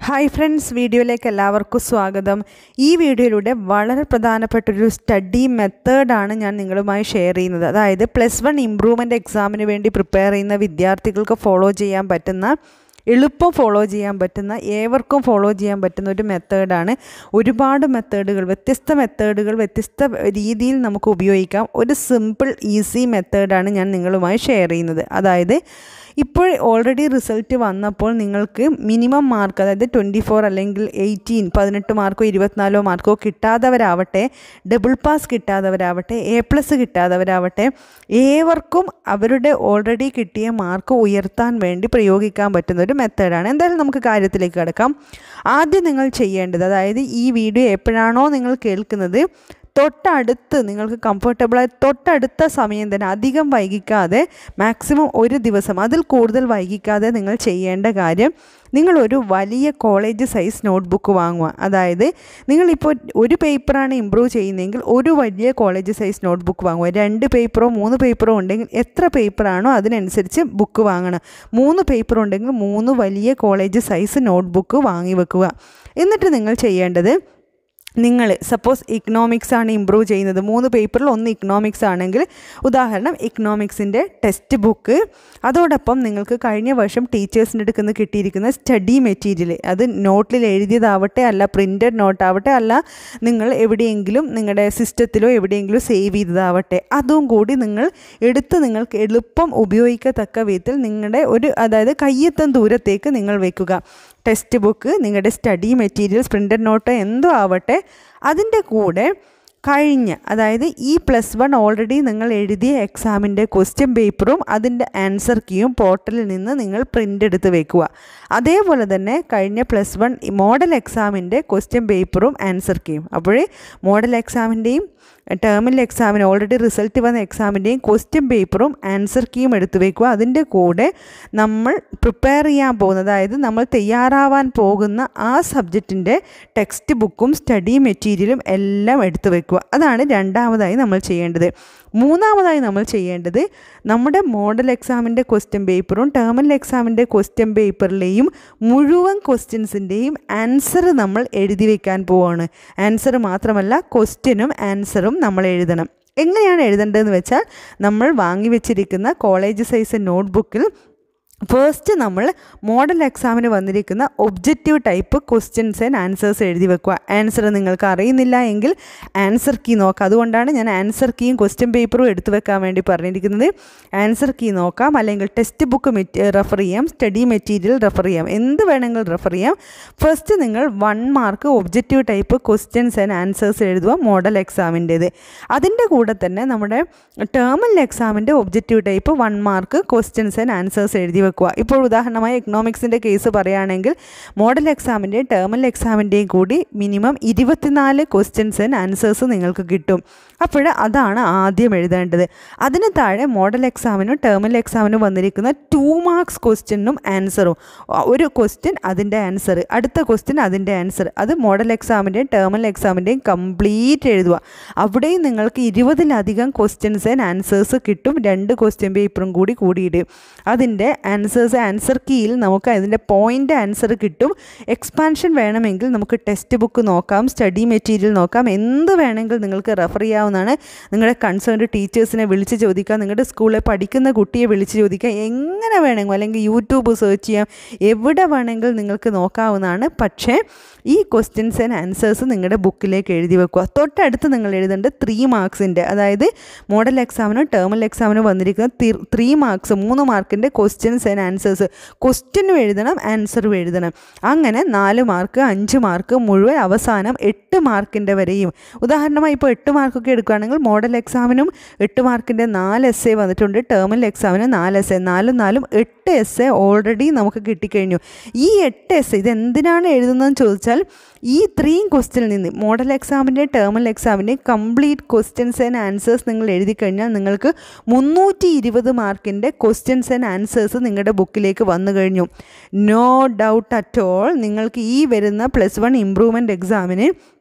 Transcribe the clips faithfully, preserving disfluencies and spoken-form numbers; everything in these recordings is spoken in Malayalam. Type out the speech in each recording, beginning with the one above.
ഹായ് ഫ്രണ്ട്സ്, വീഡിയോയിലേക്ക് എല്ലാവർക്കും സ്വാഗതം. ഈ വീഡിയോയിലൂടെ വളരെ പ്രധാനപ്പെട്ടൊരു സ്റ്റഡി മെത്തേഡാണ് ഞാൻ നിങ്ങളുമായി ഷെയർ ചെയ്യുന്നത്. അതായത് പ്ലസ് വൺ ഇംപ്രൂവ്മെൻറ്റ് എക്സാമിന് വേണ്ടി പ്രിപ്പയർ ചെയ്യുന്ന വിദ്യാർത്ഥികൾക്ക് ഫോളോ ചെയ്യാൻ പറ്റുന്ന, എളുപ്പം ഫോളോ ചെയ്യാൻ പറ്റുന്ന, ഏവർക്കും ഫോളോ ചെയ്യാൻ പറ്റുന്ന ഒരു മെത്തേഡാണ്. ഒരുപാട് മെത്തേഡുകൾ, വ്യത്യസ്ത മെത്തേഡുകൾ വ്യത്യസ്ത രീതിയിൽ നമുക്ക് ഉപയോഗിക്കാം. ഒരു സിമ്പിൾ ഈസി മെത്തേഡാണ് ഞാൻ നിങ്ങളുമായി ഷെയർ ചെയ്യുന്നത്. അതായത് ഇപ്പോൾ ഓൾറെഡി റിസൾട്ട് വന്നപ്പോൾ നിങ്ങൾക്ക് മിനിമം മാർക്ക്, അതായത് ട്വൻറ്റി ഫോർ അല്ലെങ്കിൽ എയ്റ്റീൻ പതിനെട്ട് മാർക്കോ ഇരുപത്തിനാലോ മാർക്കോ കിട്ടാത്തവരാവട്ടെ, ഡബിൾ പാസ് കിട്ടാത്തവരാവട്ടെ, എ പ്ലസ് കിട്ടാത്തവരാവട്ടെ, ഏവർക്കും അവരുടെ ഓൾറെഡി കിട്ടിയ മാർക്ക് ഉയർത്താൻ വേണ്ടി പ്രയോഗിക്കാൻ പറ്റുന്ന ഒരു മെത്തേഡാണ്. എന്തായാലും നമുക്ക് കാര്യത്തിലേക്ക് കിടക്കാം. ആദ്യം നിങ്ങൾ ചെയ്യേണ്ടത്, അതായത് ഈ വീഡിയോ എപ്പോഴാണോ നിങ്ങൾ കേൾക്കുന്നത് തൊട്ടടുത്ത് നിങ്ങൾക്ക് കംഫർട്ടബിളായി തൊട്ടടുത്ത സമയം തന്നെ, അധികം വൈകിക്കാതെ, മാക്സിമം ഒരു ദിവസം അതിൽ കൂടുതൽ വൈകിക്കാതെ നിങ്ങൾ ചെയ്യേണ്ട കാര്യം, നിങ്ങളൊരു വലിയ കോളേജ് സൈസ് നോട്ട്ബുക്ക് വാങ്ങുക. അതായത് നിങ്ങളിപ്പോൾ ഒരു പേപ്പറാണ് ഇമ്പ്രൂവ് ചെയ്യുന്നതെങ്കിൽ ഒരു വലിയ കോളേജ് സൈസ് നോട്ട്ബുക്ക് വാങ്ങുക. രണ്ട് പേപ്പറോ മൂന്ന് പേപ്പറോ ഉണ്ടെങ്കിൽ എത്ര പേപ്പറാണോ അതിനനുസരിച്ച് ബുക്ക് വാങ്ങണം. മൂന്ന് പേപ്പർ ഉണ്ടെങ്കിൽ മൂന്ന് വലിയ കോളേജ് സൈസ് നോട്ട്ബുക്ക് വാങ്ങി വെക്കുക. എന്നിട്ട് നിങ്ങൾ ചെയ്യേണ്ടത്, നിങ്ങൾ സപ്പോസ് ഇക്കണോമിക്സ് ആണ് ഇമ്പ്രൂവ് ചെയ്യുന്നത്, മൂന്ന് പേപ്പറിൽ ഒന്ന് ഇക്കണോമിക്സ് ആണെങ്കിൽ ഉദാഹരണം ഇക്കണോമിക്സിൻ്റെ ടെക്സ്റ്റ് ബുക്ക്, അതോടൊപ്പം നിങ്ങൾക്ക് കഴിഞ്ഞ വർഷം ടീച്ചേഴ്സിൻ്റെ അടുത്ത് നിന്ന് കിട്ടിയിരിക്കുന്ന സ്റ്റഡി മെറ്റീരിയൽ, അത് നോട്ടിൽ എഴുതിയതാവട്ടെ, അല്ല പ്രിൻറ്റഡ് നോട്ടാവട്ടെ, അല്ല നിങ്ങൾ എവിടെയെങ്കിലും നിങ്ങളുടെ സിസ്റ്റത്തിലോ എവിടെയെങ്കിലും സേവ് ചെയ്തതാവട്ടെ, അതും കൂടി നിങ്ങൾ എടുത്ത് നിങ്ങൾക്ക് എളുപ്പം ഉപയോഗിക്കത്തക്ക വിധത്തിൽ നിങ്ങളുടെ ഒരു, അതായത് കയ്യെത്തും ദൂരത്തേക്ക് നിങ്ങൾ വെക്കുക. ടെക്സ്റ്റ് ബുക്ക്, നിങ്ങളുടെ സ്റ്റഡി മെറ്റീരിയൽസ്, പ്രിൻറ്റഡ് നോട്ട് എന്തോ ആവട്ടെ, അതിൻ്റെ കൂടെ കഴിഞ്ഞ, അതായത് ഈ പ്ലസ് വൺ ഓൾറെഡി നിങ്ങൾ എഴുതിയ എക്സാമിൻ്റെ ക്വസ്റ്റ്യൻ പേപ്പറും അതിൻ്റെ ആൻസർ കീയും പോർട്ടലിൽ നിന്ന് നിങ്ങൾ പ്രിൻ്റ് എടുത്ത് വെക്കുക. അതേപോലെ തന്നെ കഴിഞ്ഞ പ്ലസ് വൺ മോഡൽ എക്സാമിൻ്റെ ക്വസ്റ്റ്യൻ പേപ്പറും ആൻസർ കീയും. അപ്പോഴേ മോഡൽ എക്സാമിൻ്റെയും ടേമിൽ എക്സാമിന് ഓൾറെഡി റിസൾട്ട് വന്ന എക്സാമിൻ്റെയും ക്വസ്റ്റ്യൻ പേപ്പറും ആൻസർ കീയും എടുത്തു വയ്ക്കുക. അതിൻ്റെ കൂടെ നമ്മൾ പ്രിപ്പയർ ചെയ്യാൻ പോകുന്നത്, അതായത് നമ്മൾ തയ്യാറാവാൻ പോകുന്ന ആ സബ്ജക്റ്റിൻ്റെ ടെക്സ്റ്റ് ബുക്കും സ്റ്റഡി മെറ്റീരിയലും എല്ലാം എടുത്തു വയ്ക്കുക. അതാണ് രണ്ടാമതായി നമ്മൾ ചെയ്യേണ്ടത്. മൂന്നാമതായി നമ്മൾ ചെയ്യേണ്ടത്, നമ്മുടെ മോഡൽ എക്സാമിൻ്റെ ക്വസ്റ്റ്യൻ പേപ്പറും ടേമിൽ എക്സാമിൻ്റെ ക്വസ്റ്റ്യൻ പേപ്പറിലെയും മുഴുവൻ ക്വസ്റ്റ്യൻസിൻ്റെയും ആൻസർ നമ്മൾ എഴുതി വയ്ക്കാൻ പോവുകയാണ്. ആൻസർ മാത്രമല്ല, ക്വസ്റ്റ്യനും ആൻസറും നമ്മൾ എഴുതണം. എങ്ങനെയാണ് എഴുതേണ്ടതെന്ന് വെച്ചാൽ, നമ്മൾ വാങ്ങി വെച്ചിരിക്കുന്ന കോളേജ് സൈസ് നോട്ട്ബുക്കിൽ ഫസ്റ്റ് നമ്മൾ മോഡൽ എക്സാമിന് വന്നിരിക്കുന്ന objective type questions and answers എഴുതി വെക്കുക. ആൻസർ നിങ്ങൾക്ക് അറിയുന്നില്ല എങ്കിൽ ആൻസർ കീ നോക്കാം. അതുകൊണ്ടാണ് ഞാൻ ആൻസർ കീയും ക്വസ്റ്റ്യൻ പേപ്പറും എടുത്തു വെക്കാൻ വേണ്ടി പറഞ്ഞിരിക്കുന്നത്. ആൻസർ കീ നോക്കാം, അല്ലെങ്കിൽ ടെക്സ്റ്റ് ബുക്ക് റെഫർ ചെയ്യാം, സ്റ്റഡി മെറ്റീരിയൽ റെഫർ ചെയ്യാം, എന്ത് വേണമെങ്കിലും റെഫർ ചെയ്യാം. ഫസ്റ്റ് നിങ്ങൾ one mark objective type questions and answers എഴുതുക, മോഡൽ എക്സാമിൻ്റേത്. അതിൻ്റെ കൂടെ തന്നെ നമ്മുടെ ടേമിൽ എക്സാമിൻ്റെ objective type one mark questions and answers എഴുതി വെക്കുക. ഇപ്പോൾ ഉദാഹരണമായി എക്കണോമിക്സിൻ്റെ കേസ് പറയുകയാണെങ്കിൽ മോഡൽ എക്സാമിൻ്റെയും ടേമിൽ എക്സാമിൻ്റെയും കൂടി മിനിമം ഇരുപത്തിനാല് ക്വസ്റ്റ്യൻസ് ആൻഡ് ആൻസേഴ്സ് നിങ്ങൾക്ക് കിട്ടും. അപ്പോൾ അതാണ് ആദ്യം എഴുതേണ്ടത്. അതിന് താഴെ മോഡൽ എക്സാമിനും ടേമിൽ എക്സാമിനും വന്നിരിക്കുന്ന ടു മാർക്സ് ക്വസ്റ്റ്യനും ആൻസറും, ഒരു ക്വസ്റ്റ്യൻ അതിൻ്റെ ആൻസർ, അടുത്ത ക്വസ്റ്റ്യൻ അതിൻ്റെ ആൻസർ, അത് മോഡൽ എക്സാമിൻ്റെയും ടേമിൽ എക്സാമിൻ്റെയും കംപ്ലീറ്റ് എഴുതുക. അവിടെയും നിങ്ങൾക്ക് ഇരുപതിലധികം ക്വസ്റ്റ്യൻസ് ആൻഡ് ആൻസേഴ്സ് കിട്ടും. രണ്ട് ക്വസ്റ്റ്യൻ പേപ്പറും കൂടി കൂടിയിടും. അതിൻ്റെ ആൻസേഴ്സ് ആൻസർ കീയിൽ നമുക്ക് അതിൻ്റെ പോയിൻ്റ് ആൻസർ കിട്ടും. എക്സ്പാൻഷൻ വേണമെങ്കിൽ നമുക്ക് ടെക്സ്റ്റ് ബുക്ക് നോക്കാം, സ്റ്റഡി മെറ്റീരിയൽ നോക്കാം, എന്ത് വേണമെങ്കിൽ നിങ്ങൾക്ക് റെഫർ ചെയ്യാവുന്നതാണ്. നിങ്ങളുടെ കൺസേൺഡ് ടീച്ചേഴ്സിനെ വിളിച്ച് ചോദിക്കാം, നിങ്ങളുടെ സ്കൂളിൽ പഠിക്കുന്ന കുട്ടിയെ വിളിച്ച് ചോദിക്കാം, എങ്ങനെ വേണമെങ്കിൽ, അല്ലെങ്കിൽ യൂട്യൂബ് സെർച്ച് ചെയ്യാം, എവിടെ വേണമെങ്കിൽ നിങ്ങൾക്ക് നോക്കാവുന്നതാണ്. പക്ഷേ ഈ ക്വസ്റ്റ്യൻസ് ആൻഡ് ആൻസേഴ്സ് നിങ്ങളുടെ ബുക്കിലേക്ക് എഴുതി വെക്കുക. തൊട്ടടുത്ത് നിങ്ങൾ എഴുതേണ്ടത് ത്രീ മാർക്സിൻ്റെ, അതായത് മോഡൽ എക്സാമിനും ടേമിൽ എക്സാമിനും വന്നിരിക്കുന്ന ത്രീ മാർക്സ് മൂന്ന് മാർക്കിൻ്റെ ക്വസ്റ്റ്യൻസ് ആൻഡ് ആൻസേഴ്സ്, ക്വസ്റ്റ്യനും എഴുതണം ആൻസറും എഴുതണം. അങ്ങനെ നാല് മാർക്ക് അഞ്ച് മാർക്ക് മുഴുവൻ അവസാനം എട്ട് മാർക്കിൻ്റെ വരെയും. ഉദാഹരണമായി ഇപ്പോൾ എട്ട് മാർക്കൊക്കെ എടുക്കുകയാണെങ്കിൽ മോഡൽ എക്സാമിനും എട്ട് മാർക്കിൻ്റെ നാല് എസ് എ വന്നിട്ടുണ്ട്, ടേമിൽ എക്സാമിന് നാല് എസ് എ, നാലും നാലും എട്ട് എസ് എ ഓൾറെഡി നമുക്ക് കിട്ടിക്കഴിഞ്ഞു. ഈ എട്ട് എസ് എ ഇതെന്തിനാണ് എഴുതുന്നതെന്ന് ചോദിച്ചാൽ, ഈ ത്രീയും ക്വസ്റ്റ്യനിൽ നിന്ന് മോഡൽ എക്സാമിൻ്റെ ടേമിൽ എക്സാമിൻ്റെ കംപ്ലീറ്റ് ക്വസ്റ്റ്യൻസ് ആൻഡ് ആൻസേഴ്സ് നിങ്ങൾ എഴുതി കഴിഞ്ഞാൽ നിങ്ങൾക്ക് മുന്നൂറ്റി ഇരുപത് മാർക്കിൻ്റെ ക്വസ്റ്റ്യൻസ് ആൻഡ് ആൻസേഴ്സ് നിങ്ങളുടെ ബുക്കിലേക്ക് വന്നു കഴിഞ്ഞു. നോ ഡൗട്ട് അറ്റ് ഓൾ, നിങ്ങൾക്ക് ഈ വരുന്ന പ്ലസ് വൺ ഇംപ്രൂവ്മെൻറ്റ് എക്സാമിന്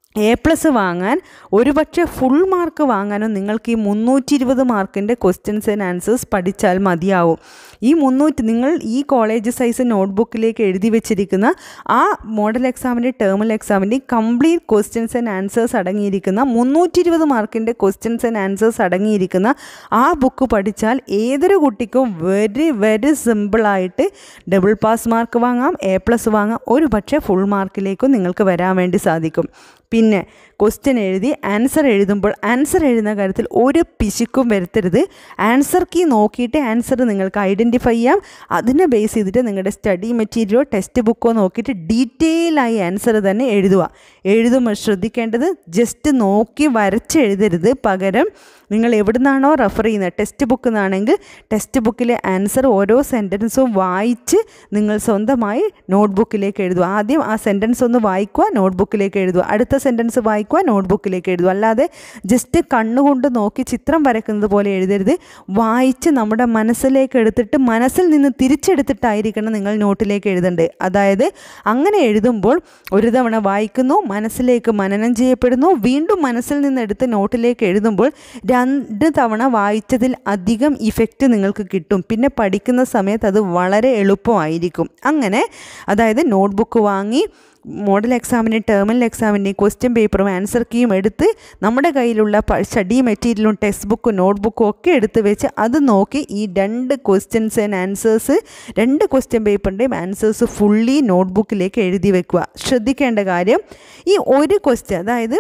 എ പ്ലസ് വാങ്ങാൻ ഒരു പക്ഷേ ഫുൾ മാർക്ക് വാങ്ങാനും നിങ്ങൾക്ക് ഈ മുന്നൂറ്റി ഇരുപത് മാർക്കിൻ്റെ ക്വസ്റ്റ്യൻസ് ആൻഡ് ആൻസേഴ്സ് പഠിച്ചാൽ മതിയാവും. ഈ മുന്നൂറ്റി നിങ്ങൾ ഈ കോളേജ് സൈസ് നോട്ട്ബുക്കിലേക്ക് എഴുതി വെച്ചിരിക്കുന്ന ആ മോഡൽ എക്സാമിൻ്റെ ടേർമൽ എക്സാമിൻ്റെ കംപ്ലീറ്റ് ക്വസ്റ്റ്യൻസ് ആൻഡ് ആൻസേഴ്സ് അടങ്ങിയിരിക്കുന്ന മുന്നൂറ്റി ഇരുപത് മാർക്കിൻ്റെ ക്വസ്റ്റ്യൻസ് ആൻഡ് ആൻസേഴ്സ് അടങ്ങിയിരിക്കുന്ന ആ ബുക്ക് പഠിച്ചാൽ ഏതൊരു കുട്ടിക്കും വെരി വെരി സിമ്പിളായിട്ട് ഡബിൾ പാസ് മാർക്ക് വാങ്ങാം, എ പ്ലസ് വാങ്ങാം, ഒരു പക്ഷേ ഫുൾ മാർക്കിലേക്കും നിങ്ങൾക്ക് വരാൻ വേണ്ടി സാധിക്കും. പിന്നെ ക്വസ്റ്റ്യൻ എഴുതി ആൻസർ എഴുതുമ്പോൾ ആൻസർ എഴുതുന്ന കാര്യത്തിൽ ഒരു പിശുക്കും വരുത്തരുത്. ആൻസർ കീ നോക്കിയിട്ട് ആൻസർ നിങ്ങൾക്ക് ഐഡൻറ്റിഫൈ ചെയ്യാം. അതിനെ ബേസ് ചെയ്തിട്ട് നിങ്ങളുടെ സ്റ്റഡി മെറ്റീരിയലോ ടെക്സ്റ്റ് ബുക്കോ നോക്കിയിട്ട് ഡീറ്റെയിൽ ആയി ആൻസർ തന്നെ എഴുതുക. എഴുതുമ്പോൾ ശ്രദ്ധിക്കേണ്ടത് ജസ്റ്റ് നോക്കി വരച്ച് എഴുതരുത്. പകരം നിങ്ങൾ എവിടുന്നാണോ റെഫർ ചെയ്യുന്നത്, ടെക്സ്റ്റ് ബുക്കിൽ നിന്നാണെങ്കിൽ ടെക്സ്റ്റ് ബുക്കിലെ ആൻസർ ഓരോ സെൻറ്റൻസും വായിച്ച് നിങ്ങൾ സ്വന്തമായി നോട്ട്ബുക്കിലേക്ക് എഴുതുക. ആദ്യം ആ സെൻറ്റൻസ് ഒന്ന് വായിക്കുക, നോട്ട്ബുക്കിലേക്ക് എഴുതുക. അടുത്ത സെൻറ്റൻസ് വായിക്കുക, നോട്ട്ബുക്കിലേക്ക് എഴുതുക. അല്ലാതെ ജസ്റ്റ് കണ്ണുകൊണ്ട് നോക്കി ചിത്രം വരയ്ക്കുന്നത് പോലെ എഴുതരുത്. വായിച്ച് നമ്മുടെ മനസ്സിലേക്ക് എടുത്തിട്ട് മനസ്സിൽ നിന്ന് തിരിച്ചെടുത്തിട്ടായിരിക്കണം നിങ്ങൾ നോട്ടിലേക്ക് എഴുതേണ്ടത്. അതായത് അങ്ങനെ എഴുതുമ്പോൾ ഒരു തവണ വായിക്കുന്നു, മനസ്സിലേക്ക് മനനം ചെയ്യപ്പെടുന്നു, വീണ്ടും മനസ്സിൽ നിന്ന് എടുത്ത് നോട്ടിലേക്ക് എഴുതുമ്പോൾ രണ്ട് തവണ വായിച്ചതിൽ അധികം ഇഫക്റ്റ് നിങ്ങൾക്ക് കിട്ടും. പിന്നെ പഠിക്കുന്ന സമയത്ത് അത് വളരെ എളുപ്പമായിരിക്കും. അങ്ങനെ അതായത് നോട്ട്ബുക്ക് വാങ്ങി മോഡൽ എക്സാമിൻ്റെയും ടേർമിനൽ എക്സാമിൻ്റെയും ക്വസ്റ്റ്യൻ പേപ്പറും ആൻസർ കീയും എടുത്ത് നമ്മുടെ കയ്യിലുള്ള സ്റ്റഡി മെറ്റീരിയലും ടെക്സ്റ്റ് ബുക്കും നോട്ട്ബുക്കും ഒക്കെ എടുത്ത് വെച്ച് അത് നോക്കി ഈ രണ്ട് ക്വസ്റ്റ്യൻസ് ആൻഡ് ആൻസേഴ്സ് രണ്ട് ക്വസ്റ്റ്യൻ പേപ്പറിൻ്റെയും ആൻസേഴ്സ് ഫുള്ളി നോട്ട്ബുക്കിലേക്ക് എഴുതി വെക്കുക. ശ്രദ്ധിക്കേണ്ട കാര്യം, ഈ ഒരു ക്വസ്റ്റ്യൻ അതായത്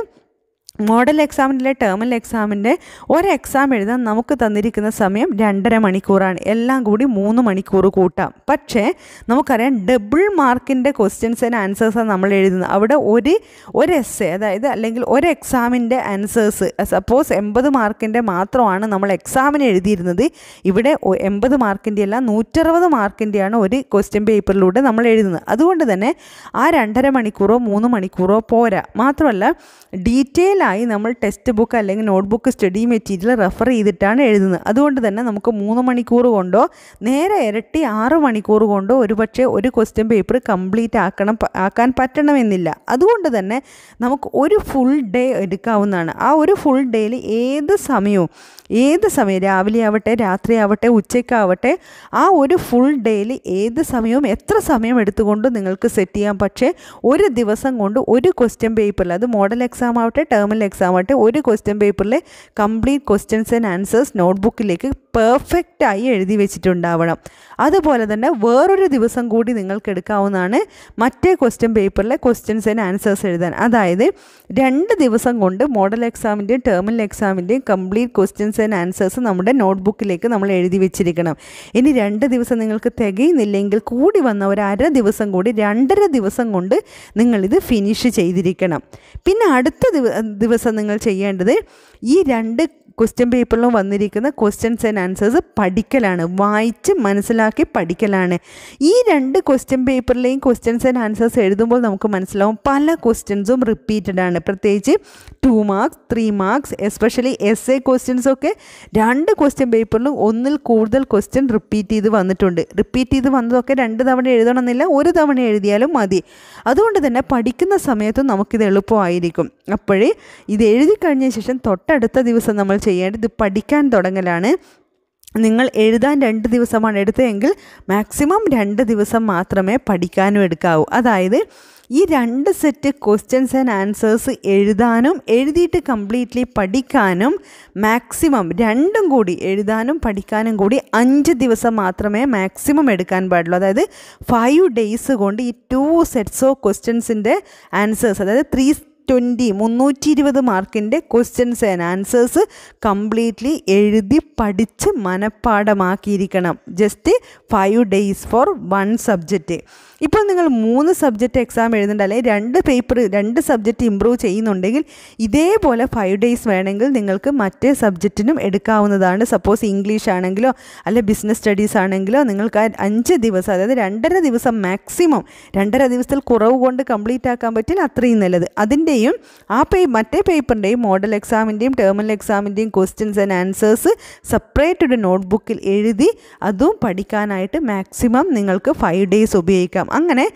മോഡൽ എക്സാമിൻ്റെ ടേർമിനൽ എക്സാമിൻ്റെ ഒരു എക്സാം എഴുതാൻ നമുക്ക് തന്നിരിക്കുന്ന സമയം രണ്ടര മണിക്കൂറാണ്. എല്ലാം കൂടി മൂന്ന് മണിക്കൂർ കൂട്ടാം. പക്ഷേ നമുക്കറിയാം ഡബിൾ മാർക്കിൻ്റെ ക്വസ്റ്റ്യൻസ് ആൻഡ് ആൻസേഴ്സാണ് നമ്മൾ എഴുതുന്നത്. അവിടെ ഒരു ഒരു എസ്സേ അതായത് അല്ലെങ്കിൽ ഒരു എക്സാമിൻ്റെ ആൻസേഴ്സ് സപ്പോസ് എൺപത് മാർക്കിൻ്റെ മാത്രമാണ് നമ്മൾ എക്സാമിന് എഴുതിയിരുന്നത്. ഇവിടെ എൺപത് മാർക്കിൻ്റെ അല്ല നൂറ്ററുപത് മാർക്കിൻ്റെയാണ് ഒരു ക്വസ്റ്റ്യൻ പേപ്പറിലൂടെ നമ്മൾ എഴുതുന്നത്. അതുകൊണ്ട് തന്നെ ആ രണ്ടര മണിക്കൂറോ മൂന്ന് മണിക്കൂറോ പോരാ. മാത്രമല്ല ഡീറ്റെയിൽ ആയി നമ്മൾ ടെക്സ്റ്റ് ബുക്ക് അല്ലെങ്കിൽ നോട്ട്ബുക്ക് സ്റ്റഡി മെറ്റീരിയൽ റെഫർ ചെയ്തിട്ടാണ് എഴുതുന്നത്. അതുകൊണ്ട് തന്നെ നമുക്ക് മൂന്ന് മണിക്കൂർ കൊണ്ടോ നേരെ ഇരട്ടി ആറ് മണിക്കൂർ കൊണ്ടോ ഒരുപക്ഷെ ഒരു ക്വസ്റ്റ്യൻ പേപ്പർ കംപ്ലീറ്റ് ആക്കണം ആക്കാൻ പറ്റണമെന്നില്ല. അതുകൊണ്ട് തന്നെ നമുക്ക് ഒരു ഫുൾ ഡേ എടുക്കാവുന്നതാണ്. ആ ഒരു ഫുൾ ഡേയിൽ ഏത് സമയവും ഏത് സമയം രാവിലെ ആവട്ടെ രാത്രി ആവട്ടെ ഉച്ചയ്ക്കാവട്ടെ ആ ഒരു ഫുൾ ഡേയിൽ ഏത് സമയവും എത്ര സമയം എടുത്തുകൊണ്ട് നിങ്ങൾക്ക് സെറ്റ് ചെയ്യാം. പക്ഷേ ഒരു ദിവസം കൊണ്ട് ഒരു ക്വസ്റ്റ്യൻ പേപ്പറിൽ അത് മോഡൽ എക്സാം ആവട്ടെ ടേർമിനൽ എക്സാം ആവട്ടെ ഒരു ക്വസ്റ്റ്യൻ പേപ്പറിൽ കംപ്ലീറ്റ് ക്വസ്റ്റ്യൻസ് ആൻഡ് ആൻസേഴ്സ് നോട്ട്ബുക്കിലേക്ക് പെർഫെക്റ്റായി എഴുതി വെച്ചിട്ടുണ്ടാവണം. അതുപോലെ തന്നെ വേറൊരു ദിവസം കൂടി നിങ്ങൾക്ക് എടുക്കാവുന്നതാണ് മറ്റേ ക്വസ്റ്റ്യൻ പേപ്പറിലെ ക്വസ്റ്റ്യൻസ് ആൻഡ് ആൻസേഴ്സ് എഴുതാൻ. അതായത് രണ്ട് ദിവസം കൊണ്ട് മോഡൽ എക്സാമിൻ്റെയും ടേർമിനൽ എക്സാമിൻ്റെയും കംപ്ലീറ്റ് ക്വസ്റ്റ്യൻസ് ആൻഡ് ആൻസേഴ്സ് നമ്മുടെ നോട്ട്ബുക്കിലേക്ക് നമ്മൾ എഴുതി വെച്ചിരിക്കണം. ഇനി രണ്ട് ദിവസം നിങ്ങൾക്ക് തികയുന്നില്ലെങ്കിൽ കൂടി വന്ന ഒരു അര ദിവസം കൂടി രണ്ടര ദിവസം കൊണ്ട് നിങ്ങളിത് ഫിനിഷ് ചെയ്തിരിക്കണം. പിന്നെ അടുത്ത ദിവസം നിങ്ങൾ ചെയ്യേണ്ടത് ഈ രണ്ട് ക്വസ്റ്റ്യൻ പേപ്പറിലും വന്നിരിക്കുന്ന ക്വസ്റ്റ്യൻസ് ആൻഡ് ആൻസേഴ്സ് പഠിക്കലാണ്, വായിച്ച് മനസ്സിലാക്കി പഠിക്കലാണ്. ഈ രണ്ട് ക്വസ്റ്റ്യൻ പേപ്പറിലെയും ക്വസ്റ്റ്യൻസ് ആൻഡ് ആൻസേഴ്സ് എഴുതുമ്പോൾ നമുക്ക് മനസ്സിലാവും പല ക്വസ്റ്റ്യൻസും റിപ്പീറ്റഡ് ആണ്. പ്രത്യേകിച്ച് two marks three marks especially S A ക്വസ്റ്റ്യൻസൊക്കെ രണ്ട് ക്വസ്റ്റ്യൻ പേപ്പറിലും ഒന്നിൽ കൂടുതൽ ക്വസ്റ്റ്യൻ റിപ്പീറ്റ് ചെയ്ത് വന്നിട്ടുണ്ട്. റിപ്പീറ്റ് ചെയ്ത് വന്നതൊക്കെ രണ്ട് തവണ എഴുതണമെന്നില്ല, ഒരു തവണ എഴുതിയാലും മതി. അതുകൊണ്ട് തന്നെ പഠിക്കുന്ന സമയത്തും നമുക്കിത് എളുപ്പമായിരിക്കും. അപ്പോഴേ ഇത് എഴുതി കഴിഞ്ഞ ശേഷം തൊട്ടടുത്ത ദിവസം നമ്മൾ ചെയ്യേണ്ടത് പഠിക്കാൻ തുടങ്ങലാണ്. നിങ്ങൾ എഴുതാൻ രണ്ട് ദിവസമാണ് എടുത്തതെങ്കിൽ മാക്സിമം രണ്ട് ദിവസം മാത്രമേ പഠിക്കാനും എടുക്കാവൂ. അതായത് ഈ രണ്ട് സെറ്റ് ക്വസ്റ്റ്യൻസ് ആൻഡ് ആൻസേഴ്സ് എഴുതാനും എഴുതിയിട്ട് കംപ്ലീറ്റ്ലി പഠിക്കാനും മാക്സിമം രണ്ടും കൂടി എഴുതാനും പഠിക്കാനും കൂടി അഞ്ച് ദിവസം മാത്രമേ മാക്സിമം എടുക്കാൻ പാടുള്ളൂ. അതായത് ഫൈവ് ഡേയ്സ് കൊണ്ട് ഈ ടു സെറ്റ്സ് ഓഫ് ക്വസ്റ്റ്യൻസിൻ്റെ ആൻസേഴ്സ് അതായത് ത്രീ ട്വൻറ്റി മുന്നൂറ്റി ഇരുപത് മാർക്കിൻ്റെ ക്വസ്റ്റ്യൻസ് ആൻഡ് ആൻസേഴ്സ് കംപ്ലീറ്റ്ലി എഴുതി പഠിച്ച് മനഃപ്പാഠമാക്കിയിരിക്കണം. Just five days for one subject. ഇപ്പോൾ നിങ്ങൾ മൂന്ന് സബ്ജക്റ്റ് എക്സാം എഴുതുന്നുണ്ട് അല്ലെങ്കിൽ രണ്ട് പേപ്പർ രണ്ട് സബ്ജക്റ്റ് ഇമ്പ്രൂവ് ചെയ്യുന്നുണ്ടെങ്കിൽ ഇതേപോലെ ഫൈവ് ഡേയ്സ് വേണമെങ്കിൽ നിങ്ങൾക്ക് മറ്റേ സബ്ജക്റ്റിനും എടുക്കാവുന്നതാണ്. സപ്പോസ് ഇംഗ്ലീഷ് ആണെങ്കിലോ അല്ലെ ബിസിനസ് സ്റ്റഡീസ് ആണെങ്കിലോ നിങ്ങൾക്ക് ആ അഞ്ച് ദിവസം അതായത് രണ്ടര ദിവസം മാക്സിമം രണ്ടര ദിവസത്തിൽ കുറവ് കൊണ്ട് കംപ്ലീറ്റ് ആക്കാൻ പറ്റില്ല, അത്രയും നല്ലത്. അതിൻ്റെയും ആ പേ മറ്റേ പേപ്പറിൻ്റെയും മോഡൽ എക്സാമിൻ്റെയും ടേർമിനൽ എക്സാമിൻ്റെയും ക്വസ്റ്റ്യൻസ് ആൻഡ് ആൻസേഴ്സ് സെപ്പറേറ്റ് ഒരു നോട്ട്ബുക്കിൽ എഴുതി അതും പഠിക്കാനായിട്ട് മാക്സിമം നിങ്ങൾക്ക് ഫൈവ് ഡേയ്സ് ഉപയോഗിക്കാം. അങ്ങനെ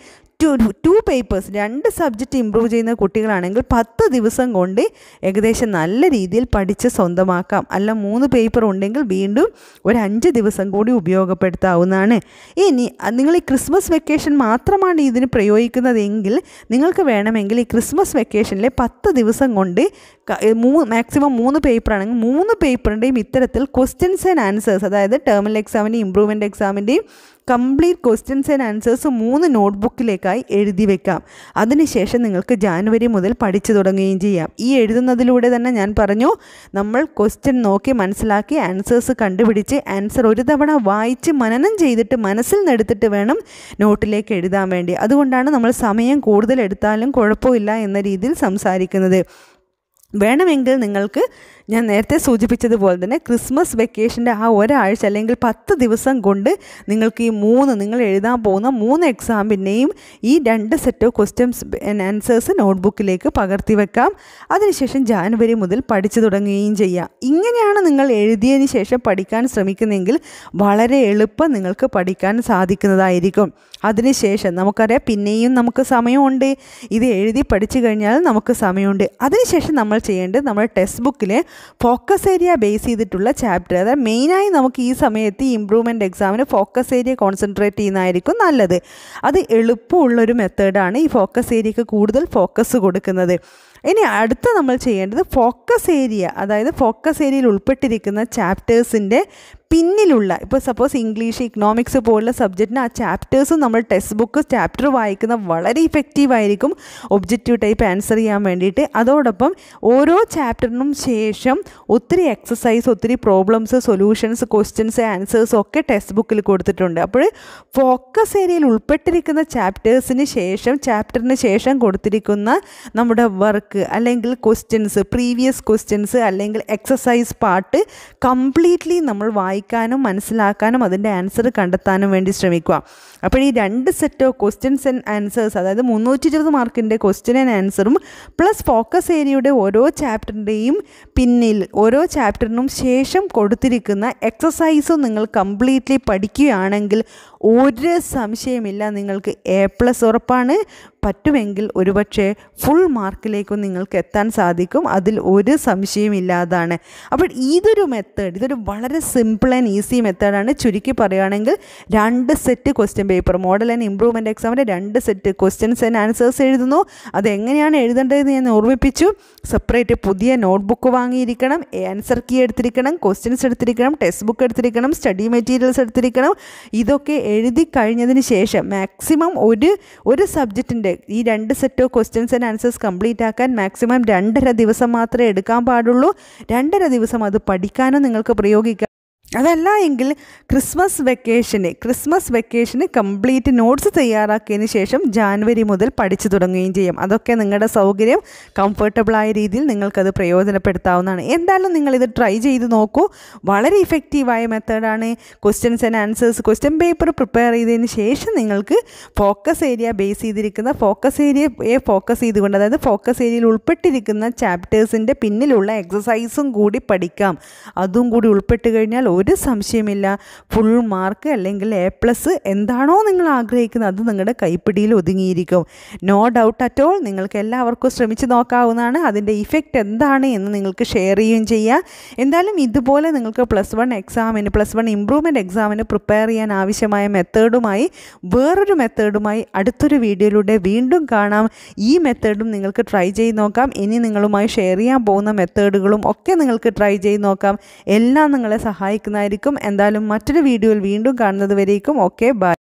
ടു ടു പേപ്പേഴ്സ് രണ്ട് സബ്ജക്റ്റ് ഇമ്പ്രൂവ് ചെയ്യുന്ന കുട്ടികളാണെങ്കിൽ പത്ത് ദിവസം കൊണ്ട് ഏകദേശം നല്ല രീതിയിൽ പഠിച്ച് സ്വന്തമാക്കാം. അല്ല മൂന്ന് പേപ്പർ ഉണ്ടെങ്കിൽ വീണ്ടും ഒരു അഞ്ച് ദിവസം കൂടി ഉപയോഗപ്പെടുത്താവുന്നതാണ്. ഇനി നിങ്ങൾ ഈ ക്രിസ്മസ് വെക്കേഷൻ മാത്രമാണ് ഇതിന് പ്രയോഗിക്കുന്നതെങ്കിൽ നിങ്ങൾക്ക് വേണമെങ്കിൽ ഈ ക്രിസ്മസ് വെക്കേഷനിലെ പത്ത് ദിവസം കൊണ്ട് മൂ മാക്സിമം മൂന്ന് പേപ്പറാണെങ്കിൽ മൂന്ന് പേപ്പറിൻ്റെയും ഇത്തരത്തിൽ ക്വസ്റ്റ്യൻസ് ആൻഡ് ആൻസേഴ്സ്, അതായത് ടേർമിനൽ എക്സാമിൻ്റെയും ഇമ്പ്രൂവ്മെൻറ്റ് എക്സാമിൻ്റെയും കംപ്ലീറ്റ് ക്വസ്റ്റ്യൻസ് ആൻഡ് ആൻസേഴ്സ് മൂന്ന് നോട്ട്ബുക്കിലേക്കായി എഴുതി വെക്കാം. അതിനുശേഷം നിങ്ങൾക്ക് ജാനുവരി മുതൽ പഠിച്ചു തുടങ്ങുകയും ചെയ്യാം. ഈ എഴുതുന്നതിലൂടെ തന്നെ ഞാൻ പറഞ്ഞു, നമ്മൾ ക്വസ്റ്റ്യൻ നോക്കി മനസ്സിലാക്കി ആൻസേഴ്സ് കണ്ടുപിടിച്ച് ആൻസർ ഒരു തവണ വായിച്ച് മനനം ചെയ്തിട്ട് മനസ്സിൽ നിന്നെടുത്തിട്ട് വേണം നോട്ടിലേക്ക് എഴുതാൻ വേണ്ടി. അതുകൊണ്ടാണ് നമ്മൾ സമയം കൂടുതൽ എടുത്താലും കുഴപ്പമില്ല എന്ന രീതിയിൽ സംസാരിക്കുന്നത്. വേണമെങ്കിൽ നിങ്ങൾക്ക് ഞാൻ നേരത്തെ സൂചിപ്പിച്ചതുപോലെ തന്നെ ക്രിസ്മസ് വെക്കേഷൻ്റെ ആ ഒരാഴ്ച അല്ലെങ്കിൽ പത്ത് ദിവസം കൊണ്ട് നിങ്ങൾക്ക് ഈ മൂന്ന് നിങ്ങൾ എഴുതാൻ പോകുന്ന മൂന്ന് എക്സാമിൻ്റെയും ഈ രണ്ട് സെറ്റ് ഓഫ് ക്വസ്റ്റ്യൻസ് ആൻസേഴ്സ് നോട്ട്ബുക്കിലേക്ക് പകർത്തി വെക്കാം. അതിനുശേഷം ജാനുവരി മുതൽ പഠിച്ചു തുടങ്ങുകയും ചെയ്യാം. ഇങ്ങനെയാണ് നിങ്ങൾ എഴുതിയതിന് ശേഷം പഠിക്കാൻ ശ്രമിക്കുന്നതെങ്കിൽ വളരെ എളുപ്പം നിങ്ങൾക്ക് പഠിക്കാൻ സാധിക്കുന്നതായിരിക്കും. അതിനുശേഷം നമുക്കറിയാം പിന്നെയും നമുക്ക് സമയമുണ്ട്. ഇത് എഴുതി പഠിച്ചു കഴിഞ്ഞാൽ നമുക്ക് സമയമുണ്ട്. അതിനുശേഷം നമ്മൾ ചെയ്യേണ്ടത് നമ്മുടെ ടെക്സ്റ്റ് ബുക്കിലെ ഫോക്കസ് ഏരിയ ബേസ് ചെയ്തിട്ടുള്ള ചാപ്റ്റർ, അതായത് മെയിനായി നമുക്ക് ഈ സമയത്ത് ഈ ഇമ്പ്രൂവ്മെൻറ്റ് എക്സാമിന് ഫോക്കസ് ഏരിയ കോൺസെൻട്രേറ്റ് ചെയ്യുന്നതായിരിക്കും നല്ലത്. അത് എളുപ്പമുള്ളൊരു മെത്തേഡാണ് ഈ ഫോക്കസ് ഏരിയക്ക് കൂടുതൽ ഫോക്കസ് കൊടുക്കുന്നത്. ഇനി അടുത്ത നമ്മൾ ചെയ്യേണ്ടത് ഫോക്കസ് ഏരിയ, അതായത് ഫോക്കസ് ഏരിയയിൽ ഉൾപ്പെട്ടിരിക്കുന്ന ചാപ്റ്റേഴ്സിൻ്റെ പിന്നിലുള്ള, ഇപ്പോൾ സപ്പോസ് ഇംഗ്ലീഷ്, ഇക്കണോമിക്സ് പോലുള്ള സബ്ജക്റ്റിന് ആ ചാപ്റ്റേഴ്സും നമ്മൾ ടെക്സ്റ്റ് ബുക്ക് ചാപ്റ്റർ വായിക്കുന്ന വളരെ ഇഫക്റ്റീവായിരിക്കും ഒബ്ജക്റ്റീവ് ടൈപ്പ് ആൻസർ ചെയ്യാൻ വേണ്ടിയിട്ട്. അതോടൊപ്പം ഓരോ ചാപ്റ്ററിനും ശേഷം ഒത്തിരി എക്സസൈസ്, ഒത്തിരി പ്രോബ്ലംസ്, സൊല്യൂഷൻസ്, ക്വസ്റ്റ്യൻസ്, ആൻസേഴ്സും ഒക്കെ ടെക്സ്റ്റ് ബുക്കിൽ കൊടുത്തിട്ടുണ്ട്. അപ്പോൾ ഫോക്കസ് ഏരിയയിൽ ഉൾപ്പെട്ടിരിക്കുന്ന ചാപ്റ്റേഴ്സിന് ശേഷം ചാപ്റ്ററിന് ശേഷം കൊടുത്തിരിക്കുന്ന നമ്മുടെ വർക്ക് അല്ലെങ്കിൽ ക്വസ്റ്റ്യൻസ്, പ്രീവിയസ് ക്വസ്റ്റ്യൻസ് അല്ലെങ്കിൽ എക്സസൈസ് പാർട്ട് കംപ്ലീറ്റ്ലി നമ്മൾ വായിക്കാനും മനസ്സിലാക്കാനും അതിൻ്റെ ആൻസർ കണ്ടെത്താനും വേണ്ടി ശ്രമിക്കുക. അപ്പോൾ ഈ രണ്ട് set of questions and answers, അതായത് മുന്നൂറ്റി ഇരുപത് മാർക്കിൻ്റെ ക്വസ്റ്റ്യൻ ആൻഡ് ആൻസറും പ്ലസ് ഫോക്കസ് ഏരിയയുടെ ഓരോ ചാപ്റ്ററിൻ്റെയും പിന്നിൽ ഓരോ ചാപ്റ്ററിനും ശേഷം കൊടുത്തിരിക്കുന്ന എക്സസൈസും നിങ്ങൾ കംപ്ലീറ്റ്ലി പഠിക്കുകയാണെങ്കിൽ ഒരു സംശയമില്ല, നിങ്ങൾക്ക് എ പ്ലസ് ഉറപ്പാണ്. പറ്റുമെങ്കിൽ ഒരുപക്ഷെ ഫുൾ മാർക്കിലേക്കും നിങ്ങൾക്ക് എത്താൻ സാധിക്കും. അതിൽ ഒരു സംശയമില്ലാതാണ്. അപ്പോൾ ഇതൊരു മെത്തേഡ്, ഇതൊരു വളരെ സിമ്പിൾ ആൻഡ് ഈസി മെത്തേഡാണ്. ചുരുക്കി പറയുകയാണെങ്കിൽ രണ്ട് set question paper, model and improvement എക്സാമിൻ്റെ രണ്ട് സെറ്റ് ക്വസ്റ്റ്യൻസ് ആൻഡ് ആൻസേഴ്സ് എഴുതുന്നു. അതെങ്ങനെയാണ് എഴുതേണ്ടതെന്ന് ഞാൻ ഓർമ്മിപ്പിച്ചു. സെപ്പറേറ്റ് പുതിയ നോട്ട്ബുക്ക് വാങ്ങിയിരിക്കണം, ആൻസർ കീ എടുത്തിരിക്കണം, ക്വസ്റ്റ്യൻസ് എടുത്തിരിക്കണം, ടെക്സ്റ്റ് ബുക്ക് എടുത്തിരിക്കണം, സ്റ്റഡി മെറ്റീരിയൽസ് എടുത്തിരിക്കണം. ഇതൊക്കെ എഴുതി കഴിഞ്ഞതിന് ശേഷം മാക്സിമം ഒരു ഒരു സബ്ജക്റ്റിൻ്റെ ഈ രണ്ട് set of questions and answers complete ആക്കാൻ മാക്സിമം രണ്ടര ദിവസം മാത്രമേ എടുക്കാൻ പാടുള്ളൂ. രണ്ടര ദിവസം അത് പഠിക്കാനും നിങ്ങൾക്ക് പ്രയോഗിക്കാം. അതല്ല എങ്കിൽ ക്രിസ്മസ് വെക്കേഷന് ക്രിസ്മസ് വെക്കേഷന് കംപ്ലീറ്റ് നോട്ട്സ് തയ്യാറാക്കിയതിന് ശേഷം ജാനുവരി മുതൽ പഠിച്ചു തുടങ്ങുകയും ചെയ്യും. അതൊക്കെ നിങ്ങളുടെ സൗകര്യം, കംഫർട്ടബിളായ രീതിയിൽ നിങ്ങൾക്കത് പ്രയോജനപ്പെടുത്താവുന്നതാണ്. എന്തായാലും നിങ്ങളിത് ട്രൈ ചെയ്ത് നോക്കൂ. വളരെ ഇഫക്റ്റീവായ മെത്തേഡാണ്. Questions and answers question paper prepare ചെയ്തതിന് ശേഷം നിങ്ങൾക്ക് ഫോക്കസ് ഏരിയ ബേസ് ചെയ്തിരിക്കുന്ന ഫോക്കസ് ഏരിയയെ ഫോക്കസ് ചെയ്തുകൊണ്ട്, അതായത് ഫോക്കസ് ഏരിയയിൽ ഉൾപ്പെട്ടിരിക്കുന്ന ചാപ്റ്റേഴ്സിൻ്റെ പിന്നിലുള്ള എക്സസൈസും കൂടി പഠിക്കാം. അതും കൂടി ഉൾപ്പെട്ട് കഴിഞ്ഞാൽ ഒരു സംശയമില്ല, ഫുൾ മാർക്ക് അല്ലെങ്കിൽ എ പ്ലസ് എന്താണോ നിങ്ങൾ ആഗ്രഹിക്കുന്നത് അത് നിങ്ങളുടെ കൈപ്പിടിയിൽ ഒതുങ്ങിയിരിക്കും. No doubt at all. നിങ്ങൾക്ക് എല്ലാവർക്കും ശ്രമിച്ച് നോക്കാവുന്നതാണ്. അതിൻ്റെ ഇഫക്റ്റ് എന്താണ് എന്ന് നിങ്ങൾക്ക് ഷെയർ ചെയ്യുകയും ചെയ്യാം. എന്തായാലും ഇതുപോലെ നിങ്ങൾക്ക് പ്ലസ് വൺ എക്സാമിന് പ്ലസ് വൺ ഇമ്പ്രൂവ്മെൻറ്റ് എക്സാമിന് പ്രിപ്പയർ ചെയ്യാൻ ആവശ്യമായ മെത്തേഡുമായി വേറൊരു മെത്തേഡുമായി അടുത്തൊരു വീഡിയോയിലൂടെ വീണ്ടും കാണാം. ഈ മെത്തേഡും നിങ്ങൾക്ക് ട്രൈ ചെയ്ത് നോക്കാം. ഇനി നിങ്ങളുമായി ഷെയർ ചെയ്യാൻ പോകുന്ന മെത്തേഡുകളും ഒക്കെ നിങ്ങൾക്ക് ട്രൈ ചെയ്ത് നോക്കാം. എല്ലാം നിങ്ങളെ സഹായിക്കും. എന്തായാലും മറ്റൊരു വീഡിയോയിൽ വീണ്ടും കാണുന്നത് വരേക്കും ഓക്കെ ബൈ.